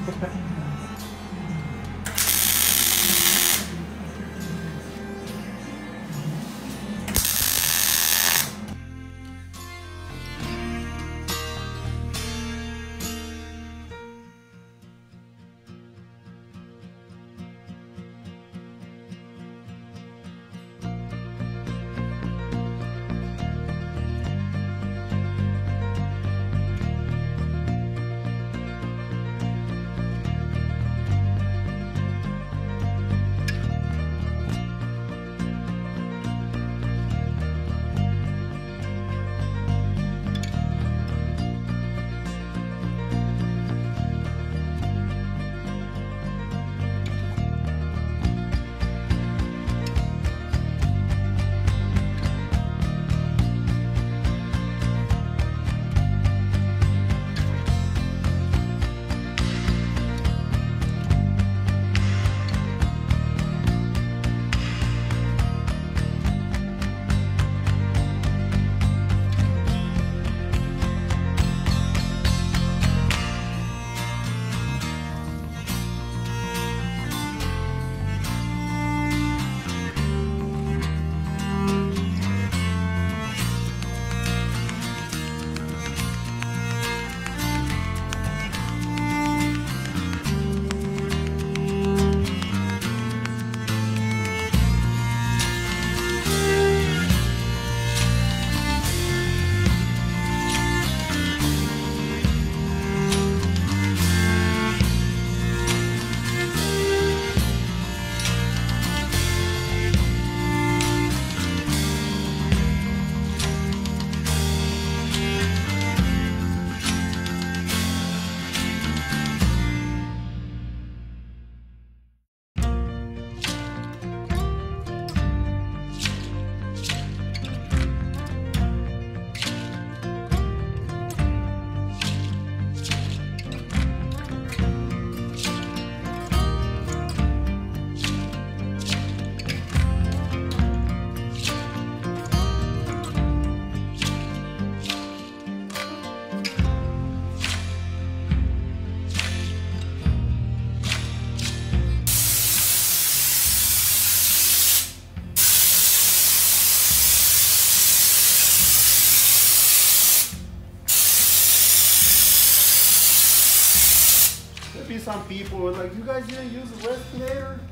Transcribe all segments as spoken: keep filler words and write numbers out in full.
Be some people who are like, you guys didn't use the respirator?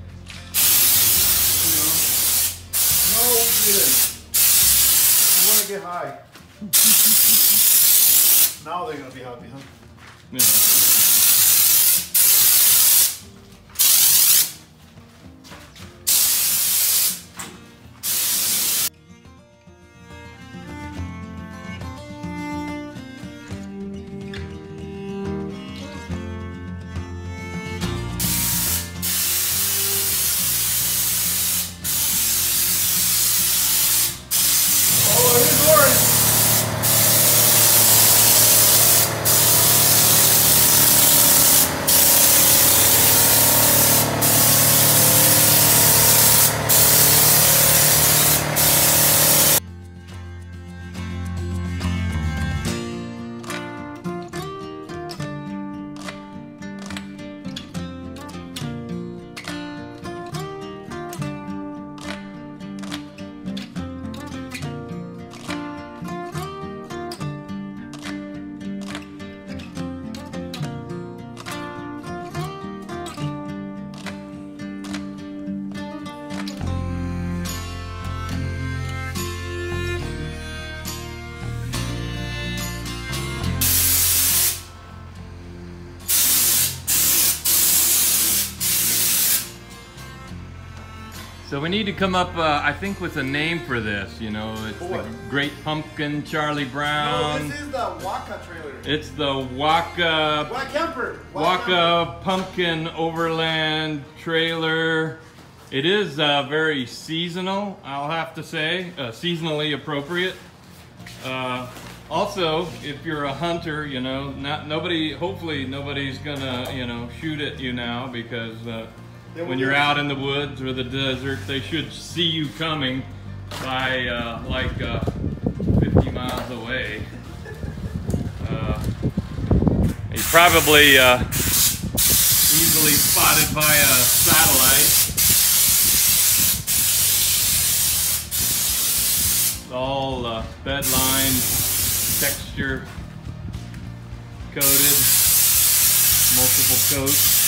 You know? No, we didn't. We want to get high. Now they're going to be happy, huh? Yeah. So we need to come up, uh, I think, with a name for this. You know, it's What? the Great Pumpkin, Charlie Brown. No, this is the Waka trailer. It's the Waka Waka camper. Waka Pumpkin Overland Trailer. It is uh, very seasonal, I'll have to say, uh, seasonally appropriate. Uh, also, if you're a hunter, you know, not nobody. Hopefully, nobody's gonna, you know, shoot at you now because. Uh, When you're out in the woods or the desert, they should see you coming by uh, like uh, fifty miles away. Uh, you probably uh, easily spotted via satellite. All uh, bed lines, texture coated, multiple coats.